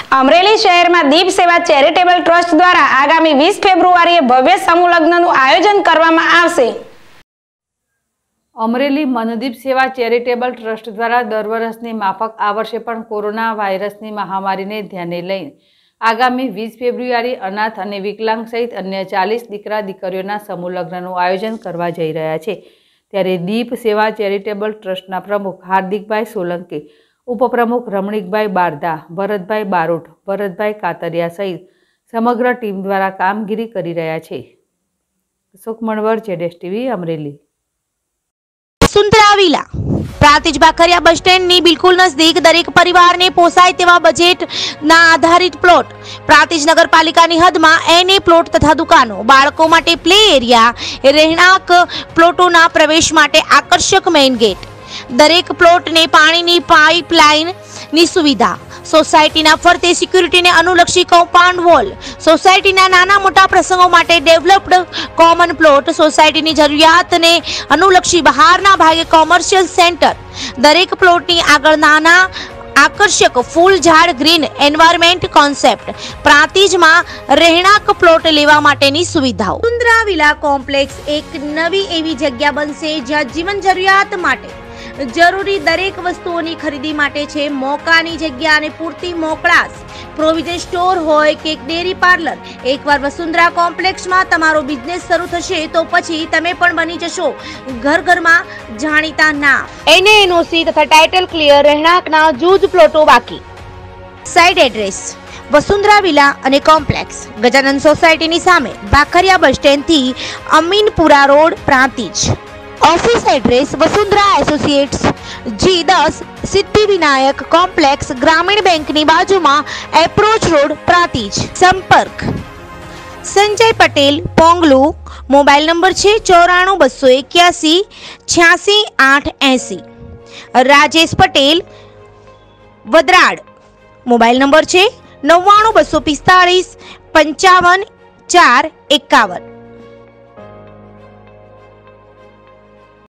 અમરેલી શહેરમાં દીપ સેવા charitable trust દ્વારા આગામી 20 ફેબ્રુઆરીએ ભવ્ય સમૂહ લગ્નનું આયોજન કરવામાં આવશે। અમરેલી મનદીપ સેવા ચેરિટેબલ ટ્રસ્ટ દ્વારા દર વર્ષની માફક આ વર્ષે પણ કોરોના વાયરસની મહામારીને ધ્યાને લઈને આગામી 20 ફેબ્રુઆરી અનાથ અને વિકલાંગ સહિત અન્ય 40 દીકરા દીકરીઓના સમૂહ લગ્નનું આયોજન કરવા જઈ રહ્યા છે। ત્યારે દીપ સેવા ચેરિટેબલ ટ્રસ્ટના પ્રમુખ હાર્દિકભાઈ સોલંકી, ઉપપ્રમુખ રમણીકભાઈ બારદા, ભરતભાઈ બારોટ, ભરતભાઈ કાતરિયા સહિત સમગ્ર ટીમ દ્વારા કામગીરી કરી રહ્યા છે। અશોક મણવર, જેડેશ TV, Amreli. Vasundhara villa Prantij Bakhariya bus સ્ટેન્ડની બિલકુલ નજદીક દરેક પરિવારને પોસાય તેવા બજેટના આધારિત પ્લોટ, પ્રાંતિજ નગરપાલિકાની હદમાં એને પ્લોટ તથા દુકાનો, બાળકો માટે પ્લે એરિયા, રહેણાંક પ્લોટોના પ્રવેશ માટે આકર્ષક મેઇન ગેટ, દરેક પ્લોટને પાણીની પાઇપલાઇનની સુવિધા, સોસાયટીના ફરતે સિક્યુરિટીને અનુલક્ષી કમ્પાઉન્ડ વોલ, સોસાયટીના નાના મોટા પ્રસંગો માટે ડેવલપ્ડ કોમન પ્લોટ, સોસાયટીની જરૂરિયાતને અનુલક્ષી બહારના ભાગે કોમર્શિયલ સેન્ટર, દરેક પ્લોટની આગળ નાના આકર્ષક ફૂલ ઝાડ ગ્રીન એન્વાયરમેન્ટ કોન્સેપ્ટ, પ્રાંતિજમાં રહેણાંક પ્લોટ લેવા માટેની સુવિધાઓ। વસુંધરા વિલા કોમ્પ્લેક્સ એક નવી એવી જગ્યા બનશે જ્યાં જીવન જરૂરિયાત માટે જરૂરી દરેક વસ્તુઓની ખરીદી માટે છે મોકાની જગ્યા અને પૂરતી મોકળાશ। પ્રોવિઝન સ્ટોર હોય કે ડેરી પાર્લર, એકવાર વસુંધરા કોમ્પ્લેક્સમાં તમારો બિઝનેસ શરૂ થશે તો પછી તમે પણ બની જશો ઘર ઘરમાં જાણીતા નામ। એનઓસી તથા ટાઇટલ ક્લિયર રહેણાંકના જૂજ પ્લોટો બાકી। સાઇટ એડ્રેસ વસુંધરા વિલા અને કોમ્પ્લેક્સ, ગજાનંદ સોસાયટીની સામે, બાખરિયા બસ સ્ટેન્ડથી Aminpura road, Prantij. Office address Vasundhara associates G10 Siddhivinayak complex, Gramin bank ની બાજુમાં, એપ્રોચ રોડ, પ્રાંતિજ। સંપર્ક સંજય પટેલ, પોંગલુ, મોબાઈલ નંબર છે 94 281 86 880। રાજેશ પટેલ, વદરાડ, મોબાઈલ નંબર છે 99 245 55 4 51।